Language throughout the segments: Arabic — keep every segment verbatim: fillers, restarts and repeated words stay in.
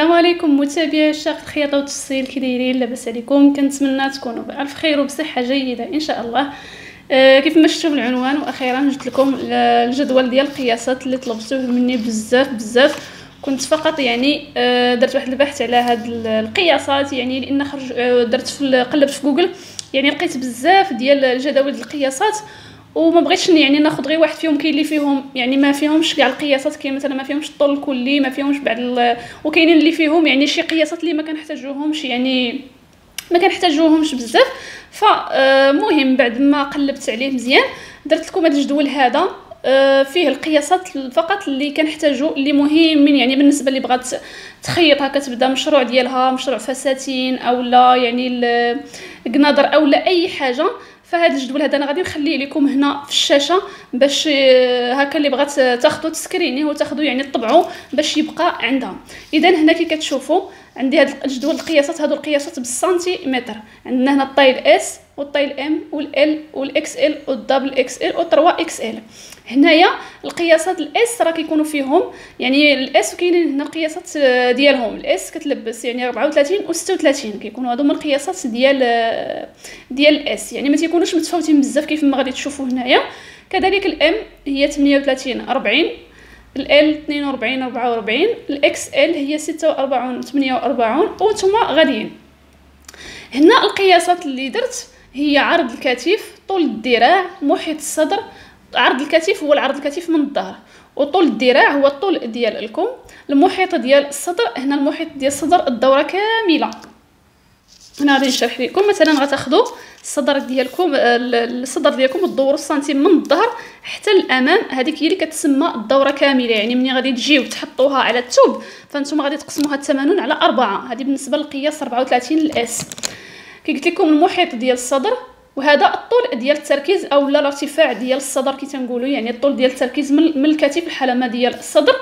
السلام عليكم متابعي عشاق الخياطه والتفصيل، كي دايرين؟ لاباس عليكم؟ كنتمنى تكونوا بالف خير وبصحه جيده ان شاء الله. آه كيف ما شفتوا في العنوان، واخيرا جبت لكم الجدول ديال القياسات اللي طلبتوه مني بزاف بزاف. كنت فقط يعني آه درت واحد البحث على هاد القياسات، يعني لان خرج آه درت في قلبت في جوجل، يعني لقيت بزاف ديال الجداول ديال القياسات، وما بغيتش يعني ناخذ غير واحد فيهم. كاين اللي فيهم يعني ما فيهمش كاع القياسات، كاين مثلا ما فيهمش الطول الكلي، ما فيهمش بعض ال... وكاينين اللي فيهم يعني شي قياسات اللي ما كنحتاجوهمش، يعني ما كنحتاجوهمش بزاف. فمهم بعد ما قلبت عليه مزيان درت لكم هذا الجدول هذا، فيه القياسات فقط اللي كنحتاجو، اللي مهمين يعني بالنسبه اللي بغات تخيطها، كتبدا مشروع ديالها، مشروع فساتين اولا يعني القنادر اولا اي حاجه. فهذا الجدول هذا انا غادي نخليه لكم هنا في الشاشه، باش هكا اللي بغات تاخذو تسكرينيه وتاخذو يعني طبعو باش يبقى عندها. اذا هنا كي كتشوفوا عندي هذا الجدول القياسات، هادو القياسات بالسنتيمتر. عندنا هنا الطايل اس والطايل ام والال والاكس ال والدبل اكس ال و3 اكس ال. هنايا القياسات الاس راه كيكونوا فيهم يعني الاس، وكاينين هنا القياسات ديالهم. الاس كتلبس يعني أربعة وثلاثين و ستة وثلاثين، كيكونوا هادو هما القياسات ديال ديال الاس، يعني ما تيكونوش متفاوتين بزاف كيف ما غادي تشوفوا هنايا. كذلك الام هي ثمانية وثلاثين أربعين، ال اثنين وأربعين أربعة وأربعين، الاكس ال هي ستة وأربعين ثمانية وأربعين، وانتم غاديين. هنا القياسات اللي درت هي عرض الكتف، طول الذراع، محيط الصدر. عرض الكتف هو العرض الكتف من الظهر، وطول الذراع هو الطول ديال الكم. المحيط ديال الصدر، هنا المحيط ديال الصدر الدوره كامله. هنا غادي نشرح لكم، مثلا غتاخذوا الصدر ديالكم، الصدر ديالكم تدوروا السنتيم من الظهر حتى للامام، هذيك هي اللي كتسمى الدوره كامله. يعني ملي غادي تجيو تحطوها على الثوب فانتم غادي تقسموها الثمانون على أربعة. هذه بالنسبه للقياس أربعة وثلاثين الاس. كي قلت لكم المحيط ديال الصدر، وهذا الطول ديال التركيز او لا الارتفاع ديال الصدر كي تنقولوا، يعني الطول ديال التركيز من الكتف الحلمه ديال الصدر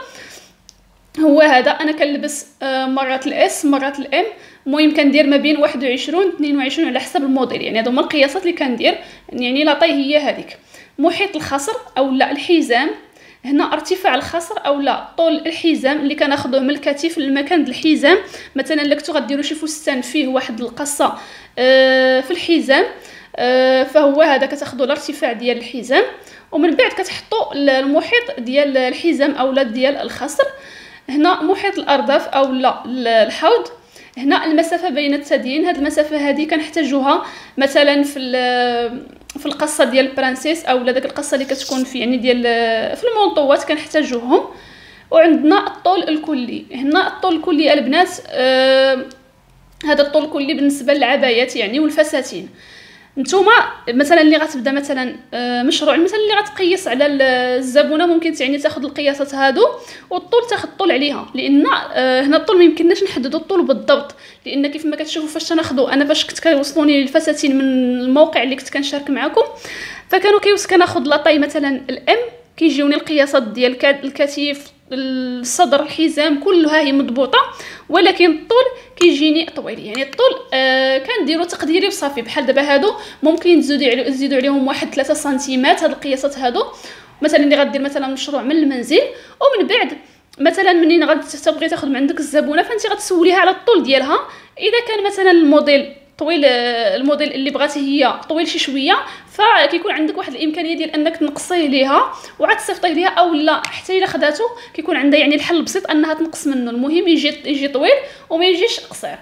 هو هذا. انا كنلبس مرات الاس مرات الام، المهم كندير ما بين واحد وعشرين اثنين وعشرين على حسب الموديل. يعني هادو هما القياسات اللي كندير، يعني لاطاي هي هذيك. محيط الخصر او لا الحزام، هنا ارتفاع الخصر او لا طول الحزام اللي كناخذوه من الكتف للمكان ديال الحزام. مثلا الا كنتو غديروا شي فستان فيه واحد القصه في الحزام، فهو هذا كتاخذوا الارتفاع ديال الحزام، ومن بعد كتحطوا المحيط ديال الحزام اولا ديال الخصر. هنا محيط الارداف او لا الحوض، هنا المسافه بين الثديين. هاد المسافه هذه كنحتاجوها مثلا في في القصه ديال البرانسيس اولا داك القصه اللي كتكون في يعني ديال في المونطوات كنحتاجوهم. وعندنا الطول الكلي، هنا الطول الكلي البنات، آه هذا الطول الكلي بالنسبه للعبايات يعني والفساتين. نتوما مثلا اللي غتبدا مثلا مشروع، مثلا اللي غتقيس على الزبونه، ممكن يعني تاخذ القياسات هادو والطول تاخذ الطول عليها، لان هنا الطول ما يمكنناش نحددوا الطول بالضبط، لان كيف ما كتشوفوا فاش تناخذوا انا فاش كنت كيوصلوني الفساتين من الموقع اللي كنت كنشارك معكم، فكانوا كيوصل كناخذ لاطاي مثلا الام، كيجيوني القياسات ديال الكتف الصدر الحزام كلها هي مضبوطه، ولكن الطول كيجيني طويل. يعني الطول آه كنديروا تقديري وصافي. بحال دابا هادو ممكن تزيدوا تزيدوا عليهم واحد ثلاثة سنتيمات. هاد القياسات هادو مثلا اللي غدير مثلا مشروع من المنزل، ومن بعد مثلا منين غتبغي تاخذ من عندك الزبونه فانت غتسوليها على الطول ديالها. اذا كان مثلا الموديل طويل، الموديل اللي بغاتي هي طويل شي شويه، فكيكون عندك واحد الامكانيه ديال انك تنقصيه ليها وعاد تصيفطيه ليها، او لا حتى الا خداتو كيكون عندها يعني الحل البسيط انها تنقص منه. المهم يجي يجي طويل وما يجيش قصير.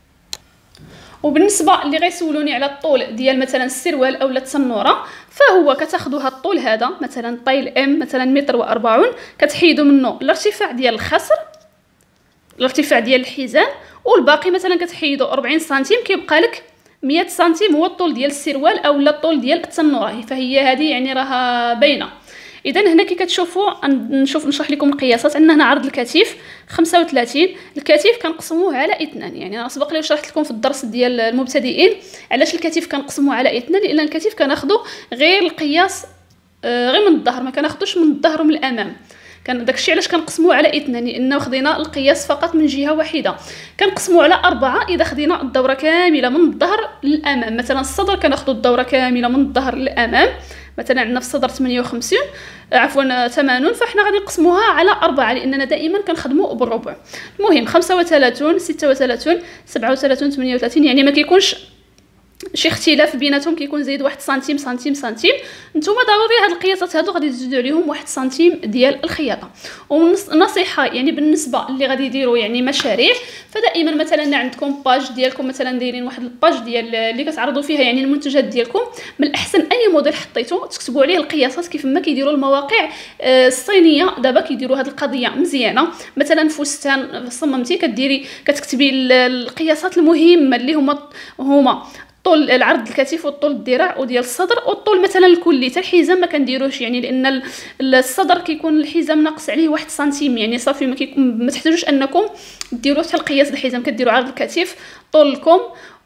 وبالنسبه اللي غيسولوني على الطول ديال مثلا السروال او التنوره، فهو كتاخذوا هاد الطول هذا مثلا طايل ام مثلا متر وأربعون، كتحيدوا منه الارتفاع ديال الخصر، الارتفاع ديال الحزام، والباقي مثلا كتحيدوا أربعين سنتيم، كيبقى لك مية سنتيم هو الطول ديال السروال اولا الطول ديال التنوره. فهي هذه يعني راها باينه. اذا هنا كي كتشوفوا نشوف نشرح لكم القياسات. عندنا هنا عرض الكتف خمسة وثلاثين، الكتف كنقسموه على اثنان. يعني انا سبق لي شرحت لكم في الدرس ديال المبتدئين علاش الكتف كنقسموه على اثنان، لان الكتف كناخذوا غير القياس آه غير من الظهر، ما كناخذوش من الظهر ومن الامام. كان داكشي علاش كنقسموه على اثنان، لانه خدينا القياس فقط من جهه واحده. كنقسموه على أربعة اذا خدينا الدوره كامله من الظهر للامام. مثلا الصدر كناخذوا الدوره كامله من الظهر للامام، مثلا عندنا في الصدر ثمانية وخمسين عفوا ثمانين، فاحنا غادي نقسموها على أربعة لاننا دائما كنخدموا بالربع. المهم خمسة وثلاثين ستة وثلاثين سبعة وثلاثين ثمانية وثلاثين، يعني ما كيكونش شي اختلاف بيناتهم، كيكون زايد واحد سنتيم سنتيم سنتيم. نتوما ضروري هاد القياسات هادو غادي تزيدوا عليهم واحد سنتيم ديال الخياطه. ونصيحه يعني بالنسبه اللي غادي يديروا يعني مشاريع، فدائما مثلا عندكم باج ديالكم مثلا دايرين واحد الباج ديال اللي كتعرضوا فيها يعني المنتجات ديالكم، من الاحسن اي موديل حطيتو تكتبوا عليه القياسات كيف ما كيديروا المواقع الصينيه. دابا كيديروا هاد القضيه مزيانه، مثلا فستان صممتي كديري كتكتبي القياسات المهمه اللي هما هما طول العرض الكتف والطول الذراع وديال الصدر والطول مثلا الكلي. حتى الحزام ما كنديروش يعني لان الصدر كيكون الحزام ناقص عليه واحد سنتيم، يعني صافي ما كيكون ما تحتاجوش انكم ديروا حتى القياس الحزام، كديروا عرض الكتف طول الكم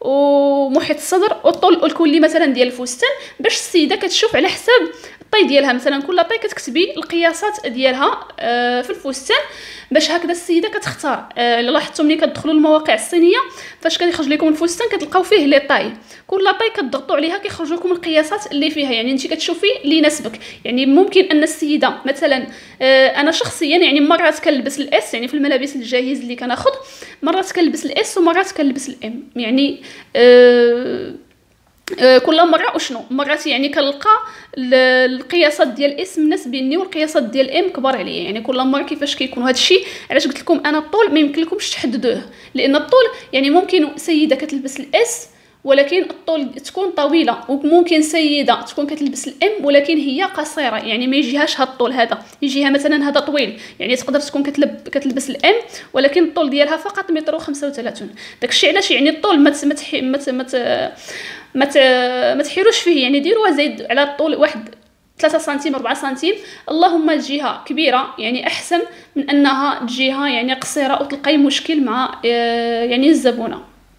ومحيط الصدر والطول الكلي مثلا ديال الفستان، باش السيده كتشوف على حساب الطي ديالها. مثلا كل طي كتكتبي القياسات ديالها في الفستان، باش هكذا السيده كتختار. الا لاحظتوا ملي كتدخلوا المواقع الصينيه فاش كيخرج لكم الفستان كتلقاو فيه لي طاي، كل طاي كتضغطوا عليها كيخرج لكم القياسات اللي فيها، يعني انت كتشوفي اللي يناسبك. يعني ممكن ان السيده مثلا انا شخصيا يعني مرات كنلبس الاس، يعني في الملابس الجاهز اللي كناخذ مرات كنلبس الاس ومرات كنلبس الام، يعني أه كل مره وشنو مرات يعني كنلقى القياسات ديال الاس مناسبيني والقياسات ديال الام كبار عليا، يعني كل مره كيفاش كيكون هذا الشيء. علاش قلت لكم انا الطول ما يمكن لكمش تحددوه، لان الطول يعني ممكن سيده كتلبس الاس ولكن الطول تكون طويله، وممكن سيده تكون كتلبس الام ولكن هي قصيره، يعني ما يجيهاش هذا الطول هذا، يجيها مثلا هذا طويل. يعني تقدر تكون كتلب كتلبس الام ولكن الطول ديالها فقط متر وخمسة وثلاثين. داكشي علاش يعني الطول ما مت مت مت مت ما تحيروش فيه، يعني ديروها زايد على الطول واحد ثلاثة سنتيم أربعة سنتيم، اللهم تجيها كبيره يعني احسن من انها تجيها يعني قصيره وتلقاي مشكل مع يعني الزبونه.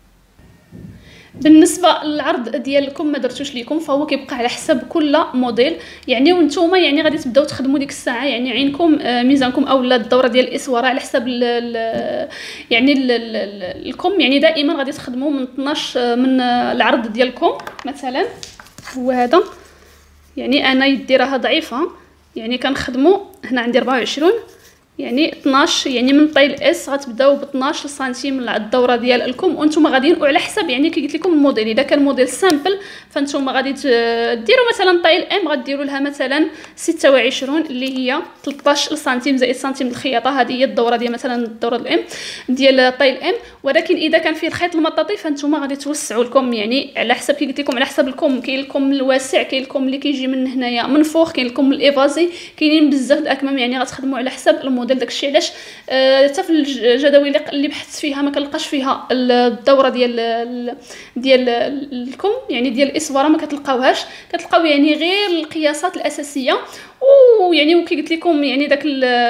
بالنسبه للعرض ديالكم ما درتوش ليكم، فهو كيبقى على حسب كل موديل يعني، وانتوما يعني غادي تبداو تخدموا ديك الساعه يعني عينكم ميزانكم اولا الدوره ديال الاسواره على حسب ال ال يعني ال ال الكم، يعني دائما غادي تخدموا من اثناش من العرض ديالكم. مثلا هو هذا يعني انا يدي راها ضعيفه، يعني كنخدموا هنا عندي أربعة وعشرين يعني اثناش، يعني من طي الاس غتبداو ب اثناش سنتيم على الدوره ديال الكم، وانتم غاديين وعلى حسب يعني كي قلت لكم الموديل. اذا كان موديل سامبل فانتم غادي ديروا مثلا طي الام غديروا لها مثلا ستة وعشرين اللي هي ثلاثطاش سنتيم زائد سنتيم الخياطه، هذه هي الدوره ديال مثلا الدوره الام ديال طي الام. ولكن اذا كان فيه الخيط المطاطي فانتم غادي توسعوا الكم، يعني على حسب كي قلت لكم على حسب الكم. كاين الكم الواسع، كاين الكم اللي كيجي من هنايا من فوق، كاين الكم الايفازي، كاينين بزاف د الاكمام، يعني غتخدموا على حسب الموديل. داكشي علاش حتى في الجداول اللي بحثت فيها ما كنلقاش فيها الدوره ديال ديال الكم يعني ديال الاسواره، ما كتلقاوهاش، كتلقاو يعني غير القياسات الاساسيه. ويعني وكي قلت لكم يعني داك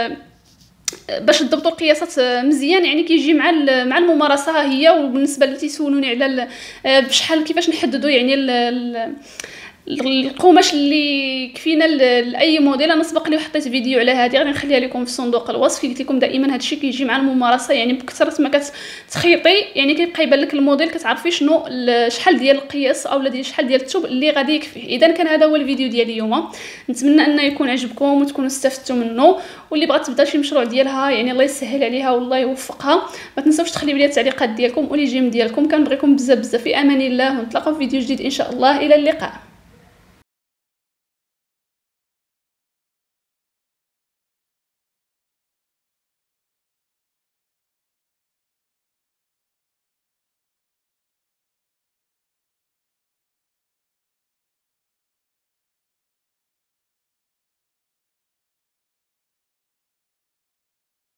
باش تضبطوا القياسات مزيان يعني كيجي مع مع الممارسه. ها هي. وبالنسبه اللي تيسولوني على بشحال كيفاش نحددوا يعني ال القماش اللي كفينا لاي موديل، انا سبق لي وحطيت فيديو على هذه غادي نخليها لكم في صندوق الوصف. قلت لكم دائما هذا الشيء كيجي مع الممارسه، يعني بكثره ما كتخيطي يعني كيبقى يبان لك الموديل كتعرفي شنو شحال ديال القياس اولا ديال شحال ديال الثوب اللي غادي يكفيه. اذا كان هذا هو الفيديو ديال اليوم، نتمنى انه يكون عجبكم وتكونوا استفدتوا منه. واللي بغات تبدا شي مشروع ديالها يعني الله يسهل عليها والله يوفقها. ما تنساوش تخليو لي التعليقات ديالكم ولي جيم ديالكم، كنبغيكم بزاف بزاف. في امان الله، ونتلاقاو في فيديو جديد ان شاء الله. الى اللقاء.